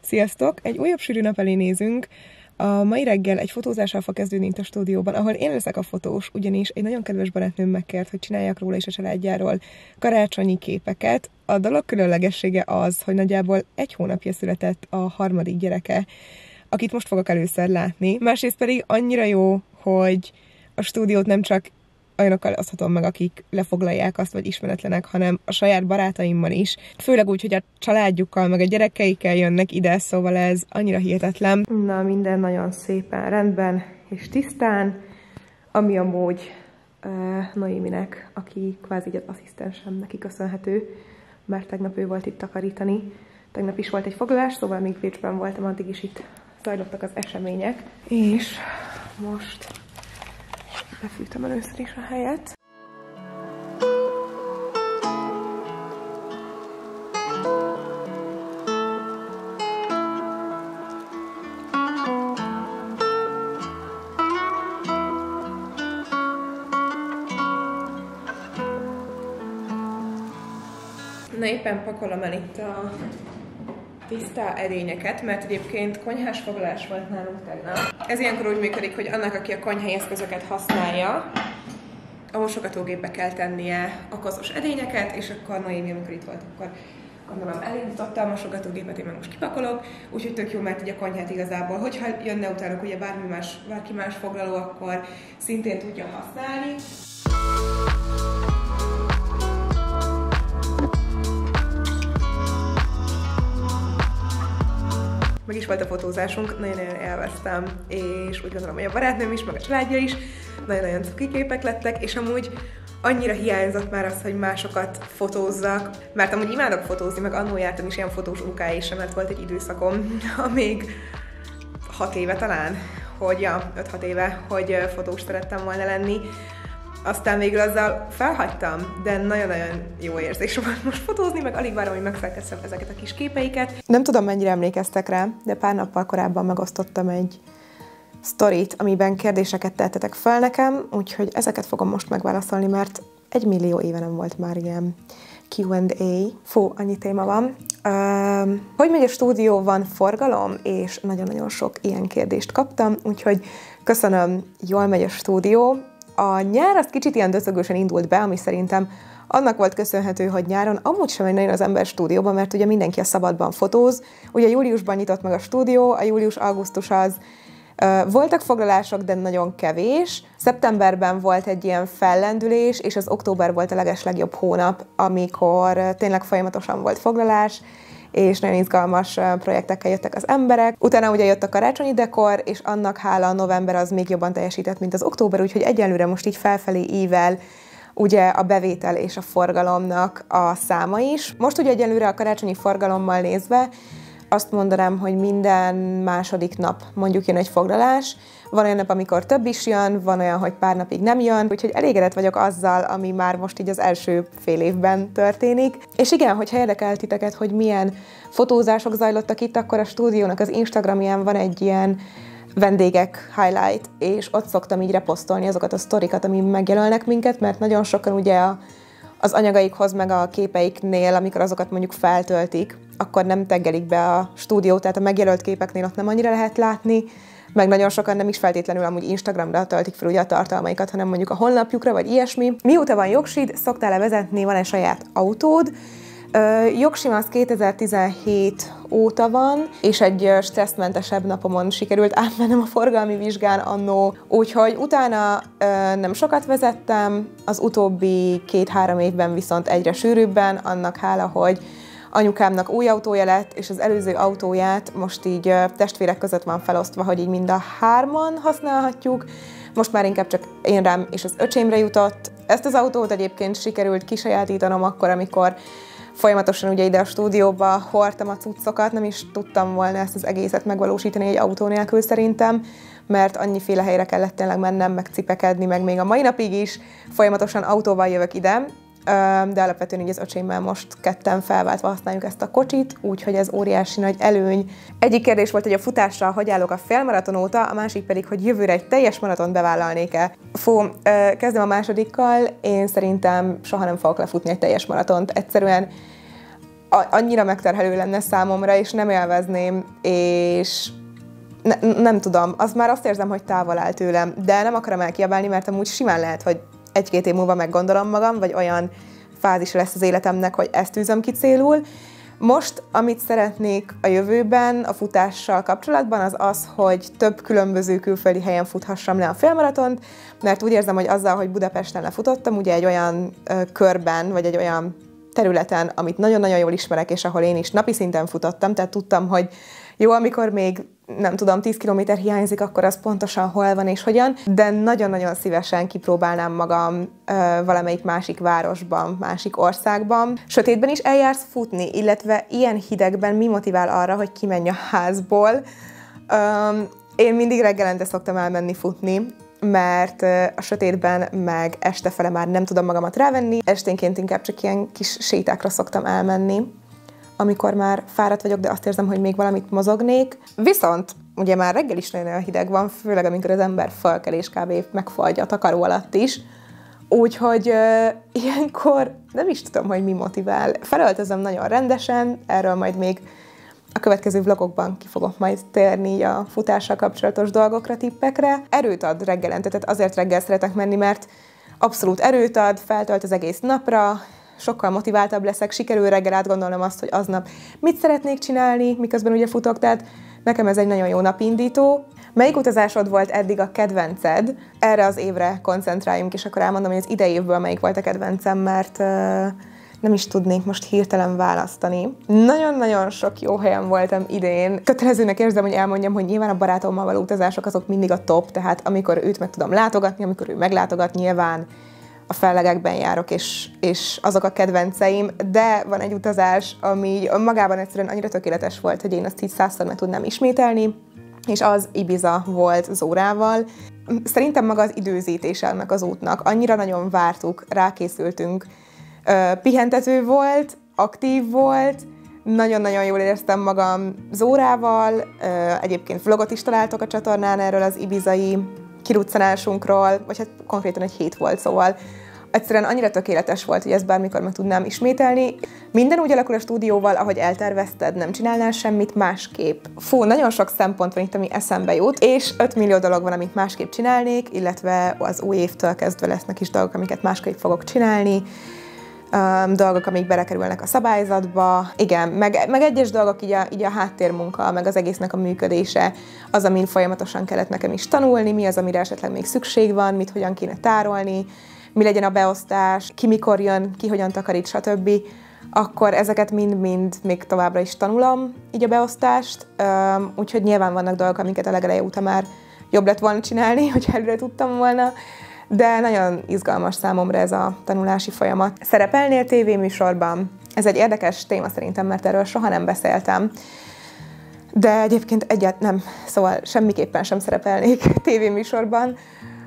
Sziasztok! Egy újabb sűrű nap elé nézünk. A mai reggel egy fotózással fog kezdődni itt a stúdióban, ahol én leszek a fotós, ugyanis egy nagyon kedves barátnőm megkért, hogy csináljak róla és a családjáról karácsonyi képeket. A dolog különlegessége az, hogy nagyjából 1 hónapja született a harmadik gyereke, akit most fogok először látni. Másrészt pedig annyira jó, hogy a stúdiót nem csak olyanokkal oszthatom meg, akik lefoglalják azt, vagy ismeretlenek, hanem a saját barátaimmal is. Főleg úgy, hogy a családjukkal, meg a gyerekeikkel jönnek ide, szóval ez annyira hihetetlen. Na, minden nagyon szépen rendben és tisztán, ami amúgy Noéminek, aki kvázi egy asszisztensem, neki köszönhető, mert tegnap ő volt itt takarítani. Tegnap is volt egy foglalás, szóval még Bécsben voltam, addig is itt zajlottak az események. És most befűtöm először is a helyet. Na, éppen pakolom el itt a tiszta edényeket, mert egyébként konyhás foglalás volt nálunk tegnap. Ez ilyenkor úgy működik, hogy annak, aki a konyhai eszközöket használja, a mosogatógépbe kell tennie a koszos edényeket, és akkor Noémi, amikor itt volt, akkor gondolom elindította a mosogatógépet, én meg most kipakolok, úgyhogy tök jó, mert így a konyhát igazából, hogyha jönne utánuk ugye bárki más foglaló, akkor szintén tudja használni. Meg is volt a fotózásunk, nagyon-nagyon élveztem, és úgy gondolom, hogy a barátnőm is, meg a családja is nagyon-nagyon cuki képek lettek, és amúgy annyira hiányzott már az, hogy másokat fotózzak, mert amúgy imádok fotózni, meg annól jártam is ilyen fotós UKI-sre, mert volt egy időszakom, még 6 éve talán, hogy 5-6 éve, hogy fotós szerettem volna lenni. Aztán végül azzal felhagytam, de nagyon-nagyon jó érzés volt most fotózni, meg alig várom, hogy megszerkesszem ezeket a kis képeiket. Nem tudom, mennyire emlékeztek rá, de pár nappal korábban megosztottam egy sztorit, amiben kérdéseket tettetek fel nekem, úgyhogy ezeket fogom most megválaszolni, mert 1 millió éve nem volt már ilyen Q&A. Fú, annyi téma van. Hogy megy a stúdió, van forgalom, és nagyon-nagyon sok ilyen kérdést kaptam, úgyhogy köszönöm, jól megy a stúdió. A nyár az kicsit ilyen döcögősen indult be, ami szerintem annak volt köszönhető, hogy nyáron amúgy sem megy nagyon az ember stúdióban, mert ugye mindenki a szabadban fotóz. Ugye júliusban nyitott meg a stúdió, a július-augusztus az voltak foglalások, de nagyon kevés. Szeptemberben volt egy ilyen fellendülés, és az október volt a legeslegjobb hónap, amikor tényleg folyamatosan volt foglalás, és nagyon izgalmas projektekkel jöttek az emberek. Utána ugye jött a karácsonyi dekor, és annak hála a november az még jobban teljesített, mint az október, úgyhogy egyelőre most így felfelé ível ugye a bevétel és a forgalomnak a száma is. Most ugye egyelőre a karácsonyi forgalommal nézve azt mondanám, hogy minden második nap mondjuk jön egy foglalás. Van olyan nap, amikor több is jön, van olyan, hogy pár napig nem jön, úgyhogy elégedett vagyok azzal, ami már most így az első fél évben történik. És igen, hogyha érdekel titeket, hogy milyen fotózások zajlottak itt, akkor a stúdiónak az Instagramján van egy ilyen vendégek highlight, és ott szoktam így reposztolni azokat a sztorikat, ami megjelölnek minket, mert nagyon sokan ugye az anyagaikhoz, meg a képeiknél, amikor azokat mondjuk feltöltik, akkor nem taggelik be a stúdiót, tehát a megjelölt képeknél ott nem annyira lehet látni, meg nagyon sokan nem is feltétlenül amúgy Instagramra töltik fel ugye a tartalmaikat, hanem mondjuk a honlapjukra, vagy ilyesmi. Mióta van jogsid, szoktál-e vezetni, van-e saját autód? Jogsim az 2017 óta van, és egy stresszmentesebb napomon sikerült átmennem a forgalmi vizsgán annó, úgyhogy utána nem sokat vezettem, az utóbbi 2-3 évben viszont egyre sűrűbben, annak hála, hogy anyukámnak új autója lett, és az előző autóját most így testvérek között van felosztva, hogy így mind a 3-an használhatjuk. Most már inkább csak én rám és az öcsémre jutott. Ezt az autót egyébként sikerült kisajátítanom akkor, amikor folyamatosan ugye ide a stúdióba hordtam a cuccokat, nem is tudtam volna ezt az egészet megvalósítani egy autó nélkül szerintem, mert annyiféle helyre kellett tényleg mennem, meg cipekedni, meg még a mai napig is folyamatosan autóval jövök ide, de alapvetően így az öcsémmel most ketten felváltva használjuk ezt a kocsit, úgyhogy ez óriási nagy előny. Egyik kérdés volt, hogy a futással hogy állok a félmaraton óta, a másik pedig, hogy jövőre egy teljes maratont bevállalnék-e. Kezdem a másodikkal, én szerintem soha nem fogok lefutni egy teljes maratont. Egyszerűen annyira megterhelő lenne számomra, és nem élvezném, és nem tudom, az már azt érzem, hogy távol áll tőlem, de nem akarom elkiabálni, mert amúgy simán lehet, hogy 1-2 év múlva meggondolom magam, vagy olyan fázis lesz az életemnek, hogy ezt tűzöm ki célul. Most, amit szeretnék a jövőben a futással kapcsolatban, az az, hogy több különböző külföldi helyen futhassam le a félmaratont, mert úgy érzem, hogy azzal, hogy Budapesten lefutottam, ugye egy olyan körben, vagy egy olyan területen, amit nagyon-nagyon jól ismerek, és ahol én is napi szinten futottam, tehát tudtam, hogy jó, amikor még nem tudom, 10 kilométer hiányzik, akkor az pontosan hol van és hogyan, de nagyon-nagyon szívesen kipróbálnám magam valamelyik másik városban, másik országban. Sötétben is eljársz futni, illetve ilyen hidegben mi motivál arra, hogy kimenj a házból? Én mindig reggelente szoktam elmenni futni, mert a sötétben meg estefele már nem tudom magamat rávenni, esténként inkább csak ilyen kis sétákra szoktam elmenni, amikor már fáradt vagyok, de azt érzem, hogy még valamit mozognék. Viszont ugye már reggel is nagyon hideg van, főleg amikor az ember felkel és kb. Megfagy a takaró alatt is. Úgyhogy ilyenkor nem is tudom, hogy mi motivál. Felöltözöm nagyon rendesen, erről majd még a következő vlogokban ki fogok majd térni a futással kapcsolatos dolgokra, tippekre. Erőt ad reggelente, tehát azért reggel szeretek menni, mert abszolút erőt ad, feltölt az egész napra, sokkal motiváltabb leszek, sikerül reggel átgondolnom azt, hogy aznap mit szeretnék csinálni, miközben ugye futok, tehát nekem ez egy nagyon jó napindító. Melyik utazásod volt eddig a kedvenced? Erre az évre koncentráljunk, és akkor elmondom, hogy az idei évből melyik volt a kedvencem, mert nem is tudnék most hirtelen választani. Nagyon-nagyon sok jó helyen voltam idén. Kötelezőnek érzem, hogy elmondjam, hogy nyilván a barátommal való utazások azok mindig a top, tehát amikor őt meg tudom látogatni, amikor ő meglátogat, nyilván a fellegekben járok, és azok a kedvenceim, de van egy utazás, ami magában egyszerűen annyira tökéletes volt, hogy én azt így 100-szor meg tudnám ismételni, és az Ibiza volt Zórával. Szerintem maga az időzítése ennek az útnak, annyira nagyon vártuk, rákészültünk, pihentető volt, aktív volt, nagyon-nagyon jól éreztem magam Zórával, egyébként vlogot is találtok a csatornán erről az ibizai kiruccanásunkról, vagy hát konkrétan egy hét volt, szóval egyszerűen annyira tökéletes volt, hogy ezt bármikor meg tudnám ismételni. Minden úgy alakul a stúdióval, ahogy eltervezted, nem csinálnál semmit másképp. Fú, nagyon sok szempont van itt, ami eszembe jut, és 5 millió dolog van, amit másképp csinálnék, illetve az új évtől kezdve lesznek is dolgok, amiket másképp fogok csinálni. Dolgok, amik belekerülnek a szabályzatba. Igen, meg egyes dolgok így a háttérmunka, meg az egésznek a működése, az, amin folyamatosan kellett nekem is tanulni, mi az, amire esetleg még szükség van, mit hogyan kéne tárolni, mi legyen a beosztás, ki mikor jön, ki hogyan takarít, stb. Akkor ezeket mind-mind még továbbra is tanulom, így a beosztást, úgyhogy nyilván vannak dolgok, amiket a legeleje óta már jobb lett volna csinálni, hogy előre tudtam volna, de nagyon izgalmas számomra ez a tanulási folyamat. Szerepelnél tévéműsorban? Ez egy érdekes téma szerintem, mert erről soha nem beszéltem. De egyébként egyáltalán nem, szóval semmiképpen sem szerepelnék tévéműsorban.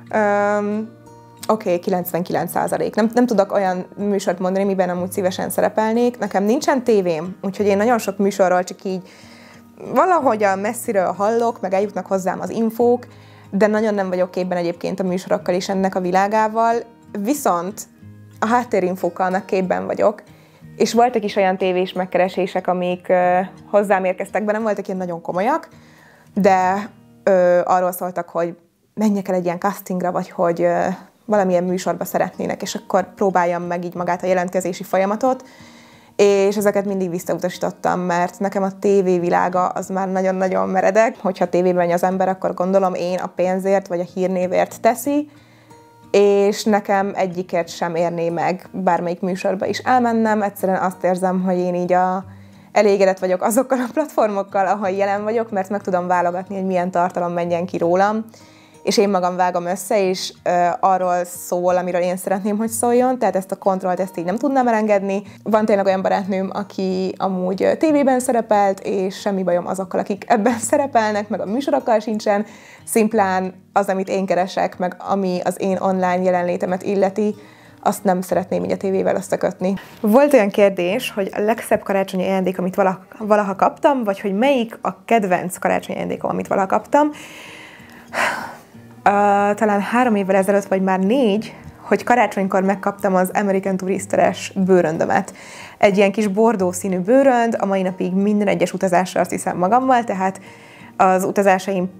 Oké, 99%. Nem tudok olyan műsort mondani, miben amúgy szívesen szerepelnék. Nekem nincsen tévém, úgyhogy én nagyon sok műsorról csak így valahogyan messziről hallok, meg eljutnak hozzám az infók, de nagyon nem vagyok képben egyébként a műsorokkal és ennek a világával, viszont a háttérinfókkal meg képben vagyok, és voltak is olyan tévés megkeresések, amik hozzám érkeztek be, nem voltak ilyen nagyon komolyak, de arról szóltak, hogy menjek el egy ilyen castingra, vagy hogy valamilyen műsorba szeretnének, és akkor próbáljam meg így magát a jelentkezési folyamatot, és ezeket mindig visszautasítottam, mert nekem a tévévilága az már nagyon-nagyon meredek. Hogyha tévébe megy az ember, akkor gondolom én a pénzért vagy a hírnévért teszi, és nekem egyikért sem érné meg bármelyik műsorba is elmennem. Egyszerűen azt érzem, hogy én így elégedett vagyok azokkal a platformokkal, ahol jelen vagyok, mert meg tudom válogatni, hogy milyen tartalom menjen ki rólam, és én magam vágom össze, és arról szól, amiről én szeretném, hogy szóljon, tehát ezt a kontrollt ezt így nem tudnám elengedni. Van tényleg olyan barátnőm, aki amúgy tévében szerepelt, és semmi bajom azokkal, akik ebben szerepelnek, meg a műsorokkal sincsen, szimplán az, amit én keresek, meg ami az én online jelenlétemet illeti, azt nem szeretném így a tévével összekötni. Volt olyan kérdés, hogy a legszebb karácsonyi ajándék, amit valaha kaptam, vagy hogy melyik a kedvenc karácsonyi ajándékom, amit valaha kaptam. Talán 3 évvel ezelőtt, vagy már 4, hogy karácsonykor megkaptam az American Tourister-es bőröndömet. Egy ilyen kis bordó színű bőrönd, a mai napig minden egyes utazásra azt hiszem magammal, tehát az utazásaim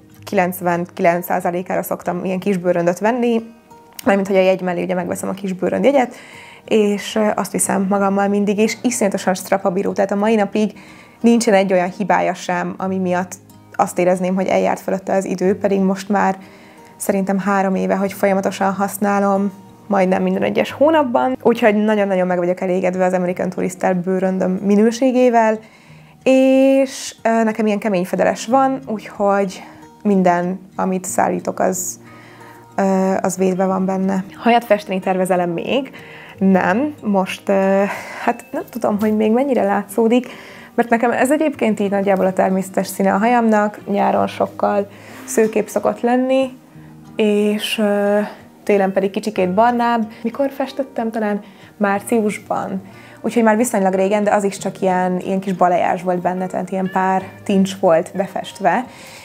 99%-ára szoktam ilyen kis bőröndöt venni, mármint hogy a jegy mellé ugye megveszem a kis bőröndjegyet, és azt viszem magammal mindig, és iszonyatosan strapabíró, tehát a mai napig nincsen egy olyan hibája sem, ami miatt azt érezném, hogy eljárt fölötte az idő, pedig most már szerintem 3 éve, hogy folyamatosan használom, majdnem minden egyes hónapban, úgyhogy nagyon-nagyon meg vagyok elégedve az American Tourister bőröndöm minőségével, és nekem ilyen kemény fedeles van, úgyhogy minden, amit szállítok, az védve van benne. Hajat festeni tervezelem még? Nem. Most, hát nem tudom, hogy még mennyire látszódik, mert nekem ez egyébként így nagyjából a természetes színe a hajamnak, nyáron sokkal szőképp szokott lenni, és télen pedig kicsikét barnább. Mikor festettem? Talán márciusban. Úgyhogy már viszonylag régen, de az is csak ilyen kis balejás volt benne, tehát ilyen pár tincs volt befestve.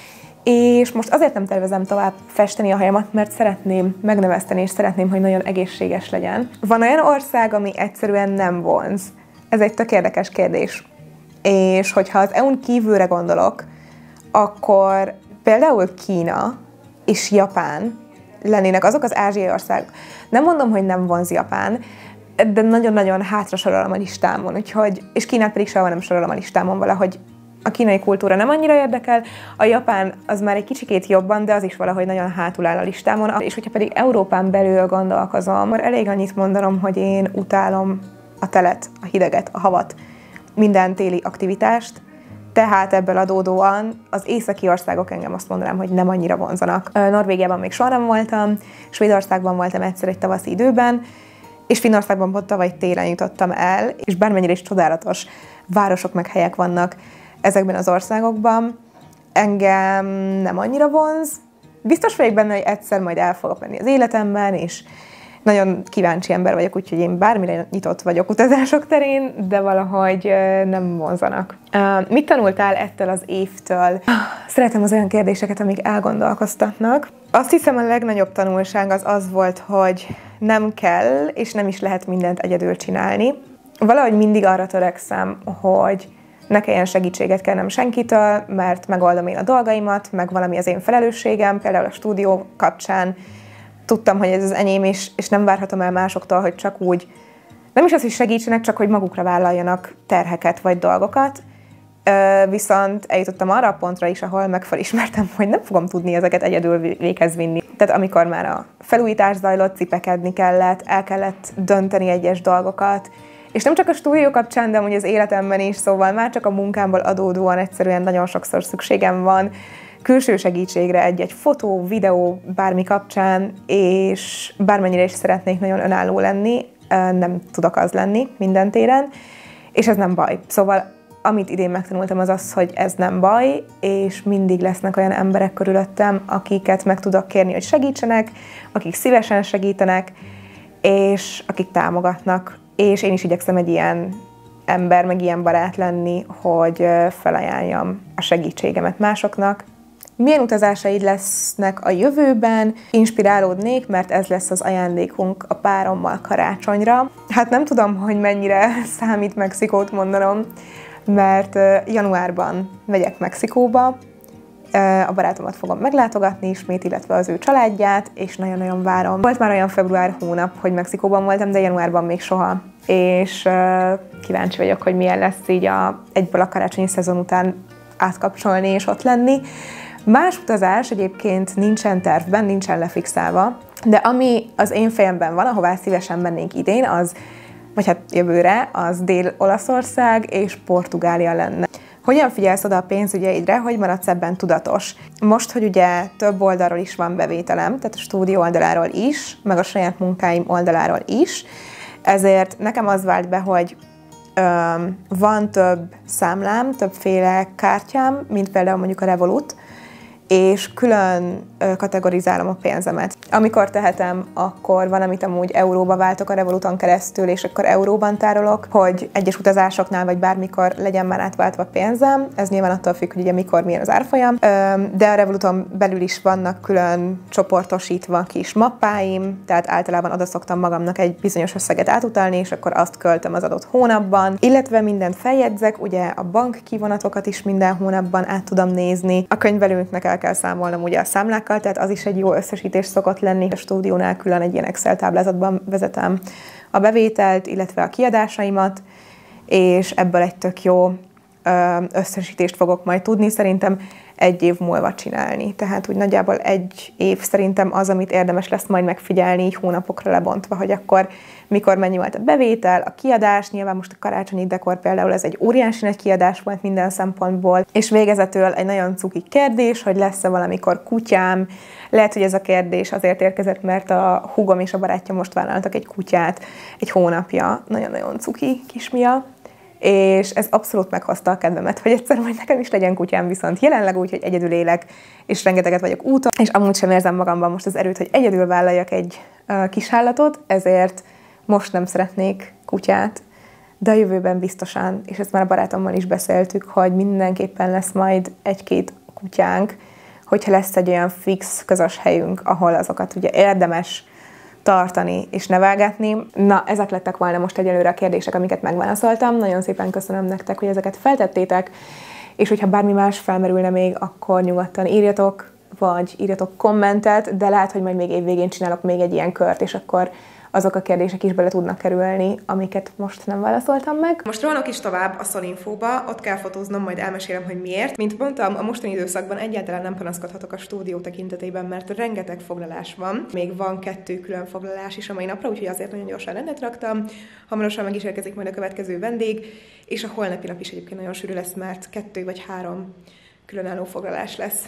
És most azért nem tervezem tovább festeni a hajamat, mert szeretném megnöveszteni, és szeretném, hogy nagyon egészséges legyen. Van olyan ország, ami egyszerűen nem vonz. Ez egy tök érdekes kérdés. És hogyha az EU-n kívülre gondolok, akkor például Kína és Japán lennének azok az ázsiai országok. Nem mondom, hogy nem vonz Japán, de nagyon-nagyon hátra sorolom a listámon, és Kínát pedig soha nem sorolom a listámon, valahogy a kínai kultúra nem annyira érdekel, a japán az már egy kicsikét jobban, de az is valahogy nagyon hátul áll a listámon, és hogyha pedig Európán belül gondolkozom, akkor elég annyit mondanom, hogy én utálom a telet, a hideget, a havat, minden téli aktivitást, tehát ebből adódóan az északi országok engem azt mondanám, hogy nem annyira vonzanak. Norvégiában még soha nem voltam, Svédországban voltam egyszer egy tavaszi időben, és Finnországban pont tavaly télen jutottam el, és bármennyire is csodálatos városok meg helyek vannak ezekben az országokban, engem nem annyira vonz. Biztos vagyok benne, hogy egyszer majd el fogok menni az életemben, és nagyon kíváncsi ember vagyok, úgyhogy én bármire nyitott vagyok utazások terén, de valahogy nem vonzanak. Mit tanultál ettől az évtől? Szeretem az olyan kérdéseket, amik elgondolkoztatnak. Azt hiszem, a legnagyobb tanulság az volt, hogy nem kell, és nem is lehet mindent egyedül csinálni. Valahogy mindig arra törekszem, hogy ne kelljen segítséget kérnem senkitől, mert megoldom én a dolgaimat, meg valami az én felelősségem, például a stúdió kapcsán. Tudtam, hogy ez az enyém is, és nem várhatom el másoktól, hogy csak úgy, nem is az, hogy segítsenek, csak hogy magukra vállaljanak terheket vagy dolgokat. Viszont eljutottam arra a pontra is, ahol megfelismertem, hogy nem fogom tudni ezeket egyedül véghez vinni. Tehát amikor már a felújítás zajlott, cipekedni kellett, el kellett dönteni egyes dolgokat, és nem csak a stúdió kapcsán, de amúgy az életemben is, szóval már csak a munkámból adódóan egyszerűen nagyon sokszor szükségem van külső segítségre egy fotó, videó, bármi kapcsán, és bármennyire is szeretnék nagyon önálló lenni, nem tudok az lenni minden téren, és ez nem baj. Szóval amit idén megtanultam az, hogy ez nem baj, és mindig lesznek olyan emberek körülöttem, akiket meg tudok kérni, hogy segítsenek, akik szívesen segítenek, és akik támogatnak. És én is igyekszem egy ilyen ember, meg ilyen barát lenni, hogy felajánljam a segítségemet másoknak. Milyen utazásaid lesznek a jövőben? Inspirálódnék, mert ez lesz az ajándékunk a párommal karácsonyra. Hát nem tudom, hogy mennyire számít Mexikót mondanom, mert januárban megyek Mexikóba, a barátomat fogom meglátogatni ismét, illetve az ő családját, és nagyon-nagyon várom. Volt már olyan február hónap, hogy Mexikóban voltam, de januárban még soha. És kíváncsi vagyok, hogy milyen lesz így egyből a karácsonyi szezon után átkapcsolni és ott lenni. Más utazás egyébként nincsen tervben, nincsen lefixálva, de ami az én fejemben van, ahová szívesen mennénk idén, vagy hát jövőre, az Dél-Olaszország és Portugália lenne. Hogyan figyelsz oda a pénzügyeidre, hogy maradsz ebben tudatos? Most, hogy ugye több oldalról is van bevételem, tehát a stúdió oldaláról is, meg a saját munkáim oldaláról is, ezért nekem az vált be, hogy van több számlám, többféle kártyám, mint például mondjuk a Revolut, és külön kategorizálom a pénzemet. Amikor tehetem, akkor van, amit amúgy euróba váltok a Revoluton keresztül, és akkor euróban tárolok, hogy egyes utazásoknál vagy bármikor legyen már átváltva pénzem. Ez nyilván attól függ, hogy ugye mikor milyen az árfolyam. De a Revoluton belül is vannak külön csoportosítva kis mappáim, tehát általában oda szoktam magamnak egy bizonyos összeget átutalni, és akkor azt költöm az adott hónapban. Illetve mindent feljegyzek, ugye a bank kivonatokat is minden hónapban át tudom nézni. A könyvelőnknek el kell számolnom ugye a számlákkal, tehát az is egy jó összesítés szokott lenni. A stúdiónál külön egy ilyen Excel táblázatban vezetem a bevételt, illetve a kiadásaimat, és ebből egy tök jó összesítést fogok majd tudni szerintem egy év múlva csinálni. Tehát úgy nagyjából egy év szerintem az, amit érdemes lesz majd megfigyelni, így hónapokra lebontva, hogy akkor mikor mennyi volt a bevétel, a kiadás, nyilván most a karácsonyi dekor például ez egy óriási nagy kiadás volt minden szempontból, és végezetül egy nagyon cuki kérdés, hogy lesz-e valamikor kutyám. Lehet, hogy ez a kérdés azért érkezett, mert a húgom és a barátja most vállaltak egy kutyát egy hónapja, nagyon-nagyon cuki kismia, és ez abszolút meghozta a kedvemet, hogy egyszer majd nekem is legyen kutyám, viszont jelenleg úgy, hogy egyedül élek, és rengeteget vagyok úton, és amúgy sem érzem magamban most az erőt, hogy egyedül vállaljak egy kis állatot, ezért most nem szeretnék kutyát, de a jövőben biztosan, és ezt már a barátommal is beszéltük, hogy mindenképpen lesz majd egy-két kutyánk, hogyha lesz egy olyan fix közös helyünk, ahol azokat ugye érdemes tartani és nevelgetni. Na, ezek lettek volna most egyelőre a kérdések, amiket megválaszoltam. Nagyon szépen köszönöm nektek, hogy ezeket feltettétek, és hogyha bármi más felmerülne még, akkor nyugodtan írjatok, vagy írjatok kommentet, de lehet, hogy majd még évvégén csinálok még egy ilyen kört, és akkor azok a kérdések is bele tudnak kerülni, amiket most nem válaszoltam meg. Most rohanok is tovább a Solinfóba, ott kell fotóznom, majd elmesélem, hogy miért. Mint mondtam, a mostani időszakban egyáltalán nem panaszkodhatok a stúdió tekintetében, mert rengeteg foglalás van. Még van 2 külön foglalás is a mai napra, úgyhogy azért nagyon gyorsan rendet raktam. Hamarosan meg is érkezik majd a következő vendég, és a holnapi nap is egyébként nagyon sűrű lesz, mert 2 vagy 3 különálló foglalás lesz.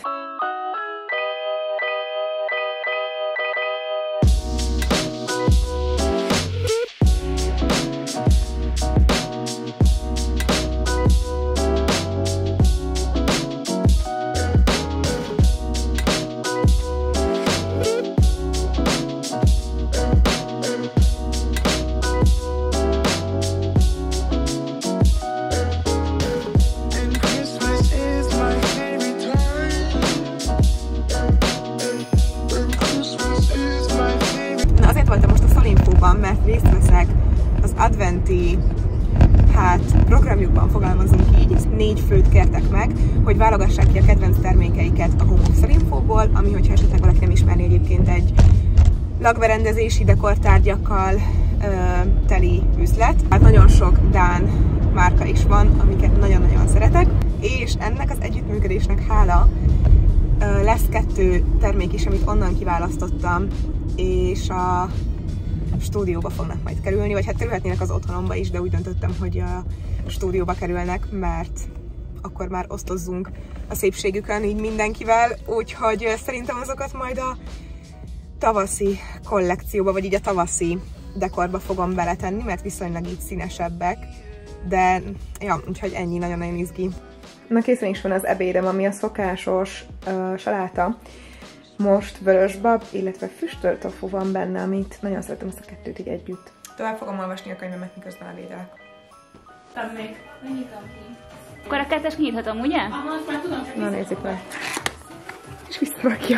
Mert részt veszek az adventi programjukban, fogalmazunk így, 4 főt kértek meg, hogy válogassák ki a kedvenc termékeiket a Home of Solinfóból, ami, hogyha esetleg valaki nem ismerni, egyébként egy lakberendezési dekortárgyakkal teli üzlet. Hát nagyon sok dán márka is van, amiket nagyon-nagyon szeretek, és ennek az együttműködésnek hála lesz 2 termék is, amit onnan kiválasztottam, és a stúdióba fognak majd kerülni, vagy hát kerülhetnének az otthonomba is, de úgy döntöttem, hogy a stúdióba kerülnek, mert akkor már osztozzunk a szépségükön így mindenkivel, úgyhogy szerintem azokat majd a tavaszi kollekcióba, vagy így a tavaszi dekorba fogom beletenni, mert viszonylag így színesebbek, de ja, úgyhogy ennyi, nagyon-nagyon izgi. Na, készen is van az ebédem, ami a szokásos saláta. Most vörösbab, illetve füstölt tofu van benne, amit nagyon szeretem ezt a 2-t így együtt. Tovább fogom olvasni a könyvemet, miközben ebédelek. Még. Megnyitom ki. Akkor a 2-es kinyithatom, ugye? Már tudom, hogy na, nézzük meg. És visszarakja.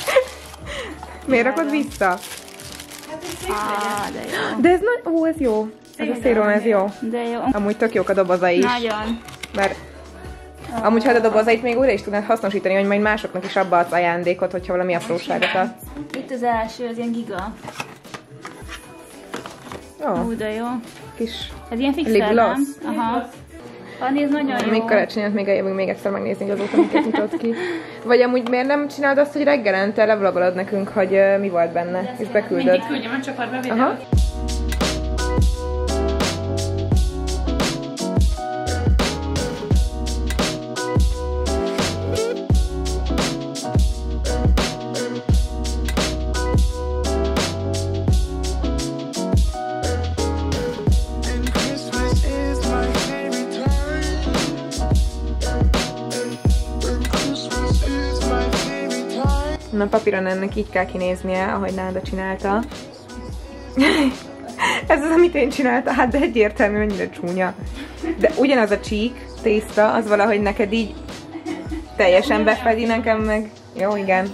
Miért rakod vissza? Hát ez szép de jó. De ez nagy... Ó, ez jó. Ez a széron, ez jó. De jó. Amúgy tök jók a dobozai is. Nagyon. Mert amúgy ha a dobozait még újra is tudnád hasznosítani, hogy majd másoknak is abba adsz ajándékot, hogyha valami apróságot ad. Itt az első, az ilyen giga. Jó. De jó. Kis ez ilyen fixer, nem? Aha. Anni, ez nagyon jó. Még karácsonyat még eljövünk még egyszer megnézni, hogy azóta miket nyitott ki. Vagy amúgy miért nem csinálod azt, hogy reggelente levlogolod nekünk, hogy mi volt benne, és beküldöd? Mindig küldjem a csoportba videót. Na, papíron ennek így kell kinéznie, ahogy Náda csinálta. Ez az, amit én csináltam, hát de egyértelmű, mennyire csúnya. De ugyanaz a csík, tészta, az valahogy neked így teljesen befedi, nekem meg. Jó, igen.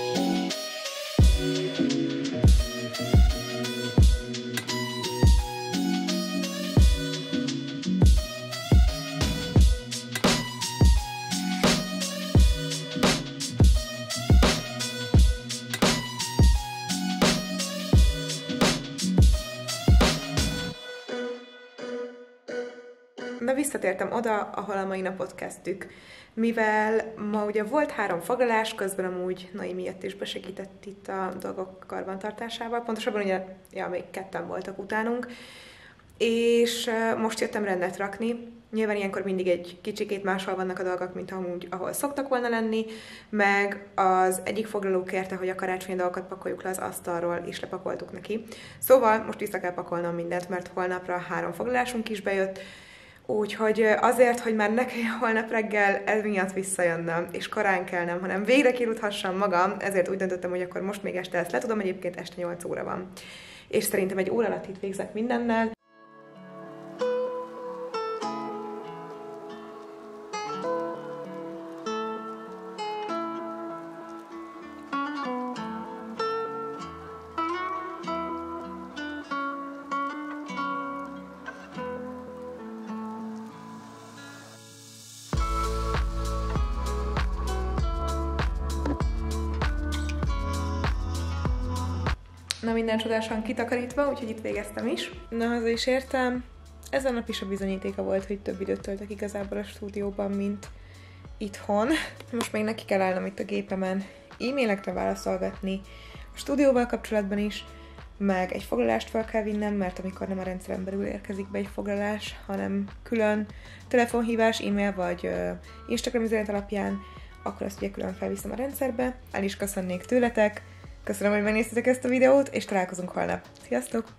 Na, visszatértem oda, ahol a mai napot kezdtük. Mivel ma ugye volt 3 foglalás, közben amúgy Nai miatt is besegített itt a dolgok karbantartásával. Pontosabban ugye, még 2-en voltak utánunk. És most jöttem rendet rakni. Nyilván ilyenkor mindig egy kicsikét máshol vannak a dolgok, mint amúgy, ahol szoktak volna lenni, meg az egyik foglaló kérte, hogy a karácsonyi dolgokat pakoljuk le az asztalról, és lepakoltuk neki. Szóval most vissza kell pakolnom mindent, mert holnapra 3 foglalásunk is bejött, úgyhogy azért, hogy már ne kelljen holnap reggel ez miatt visszajönnöm, és korán kelnem, hanem végre kirúghassam magam, ezért úgy döntöttem, hogy akkor most még este ezt le tudom, egyébként este 8 óra van. És szerintem egy óra alatt itt végzek mindennel. Na, minden csodásan kitakarítva, úgyhogy itt végeztem is. Na, haza is értem. Ez a nap is a bizonyítéka volt, hogy több időt töltök igazából a stúdióban, mint itthon. Most még neki kell állnom itt a gépemen e-mailekre válaszolgatni, a stúdióval kapcsolatban is, meg egy foglalást fel kell vinnem, mert amikor nem a rendszeren belül érkezik be egy foglalás, hanem külön telefonhívás, e-mail vagy Instagram üzenet alapján, akkor azt ugye külön felviszem a rendszerbe. El is köszönnék tőletek. Köszönöm, hogy megnéztetek ezt a videót, és találkozunk holnap. Sziasztok!